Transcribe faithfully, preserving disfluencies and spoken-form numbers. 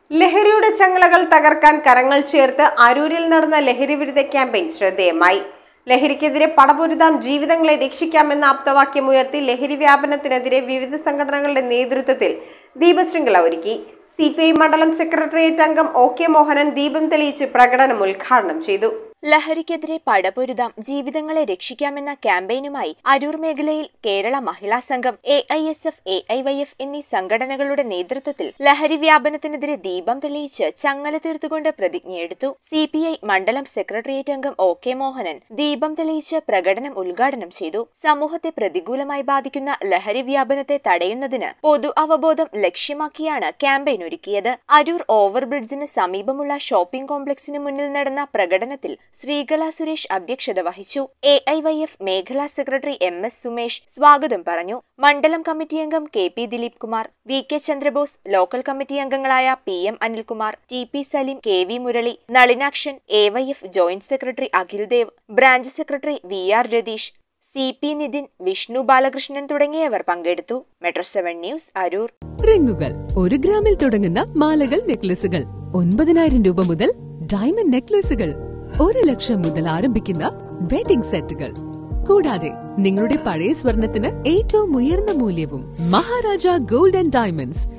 ലഹരിയുടെ ചങ്ങലകൾ തകർക്കാൻ കരങ്ങൾ ചേർത്ത് അരൂരിൽ നടന്ന ലഹരി വിരുദ്ധ ക്യാമ്പയിൻ ശ്രദ്ധേയമായി. ലഹരിക്കെതിരെ പടപൊരുതാം, ജീവിതങ്ങളെ രക്ഷിക്കാമെന്ന ആപ്തവാക്യമുയർത്തി ലഹരി വ്യാപനത്തിനെതിരെ വിവിധ സംഘടനകളുടെ നേതൃത്വത്തിൽ ദീപശൃംഖല ഒരുക്കി. സി പി ഐ മണ്ഡലം സെക്രട്ടേറിയറ്റ് അംഗം ഒ കെ മോഹനൻ ദീപം തെളിയിച്ച് പ്രകടനം ഉദ്ഘാടനം ചെയ്തു. ലഹരിക്കെതിരെ പടപൊരുതാം, ജീവിതങ്ങളെ രക്ഷിക്കാമെന്ന ക്യാമ്പയിനുമായി അരൂർ മേഖലയിൽ Kerala Mahila Sangham, A I S F, A I Y F എന്നീ സംഘടനകളുടെ നേതൃത്വത്തിൽ ലഹരി വ്യാപനത്തിനെതിരെ ദീപം തെളിയിച്ച് ചങ്ങല തീർത്തുകൊണ്ട് പ്രതിജ്ഞയെടുത്തു. സി പി ഐ മണ്ഡലം സെക്രട്ടേറിയറ്റ് അംഗം ഒ കെ മോഹനൻ ദീപം തെളിയിച്ച് പ്രകടനം ഉദ്ഘാടനം ചെയ്തു. സമൂഹത്തെ പ്രതികൂലമായി ബാധിക്കുന്ന ലഹരി വ്യാപനത്തെ തടയുന്നതിന് പൊതു അവബോധം ലക്ഷ്യമാക്കിയാണ് ക്യാമ്പയിൻ ഒരുക്കിയത്. അരൂർ ഓവർബ്രിഡ്ജിന് സമീപമുള്ള ഷോപ്പിംഗ് കോംപ്ലക്സിന് മുന്നിൽ നടന്ന പ്രകടനത്തിൽ ശ്രീകല സുരേഷ് അധ്യക്ഷത വഹിച്ചു. എ ഐ വൈ എഫ് മേഖലാ സെക്രട്ടറി എം എസ് സുമേഷ് സ്വാഗതം പറഞ്ഞു. മണ്ഡലം കമ്മിറ്റി അംഗം K P Dileep Kumar, V K Chandrabose, local committee അംഗങ്ങളായ P M Anilkumar, T P Saleem, K V Murali, Nalinakshan, A Y F joint secretary Akhil Dev, branch secretary V R Ratheesh, C P Nithin, Vishnu Balakrishnan തുടങ്ങിയവർ പങ്കെടുത്തു. Metro seven news, Aroor. റിങ്ങുകൾ ഒരു ഗ്രാമിൽ തുടങ്ങുന്ന മാലകൾ, നെക്ലസുകൾ ഒൻപതിനായിരം രൂപ മുതൽ ഡയമണ്ട് നെക്ലസുകൾ ഒരു ലക്ഷം മുതൽ ആരംഭിക്കുന്ന വെഡിംഗ് സെറ്റുകൾ, കൂടാതെ നിങ്ങളുടെ പഴയ സ്വർണത്തിന് ഏറ്റവും ഉയർന്ന മൂല്യവും. Maharaja gold and diamonds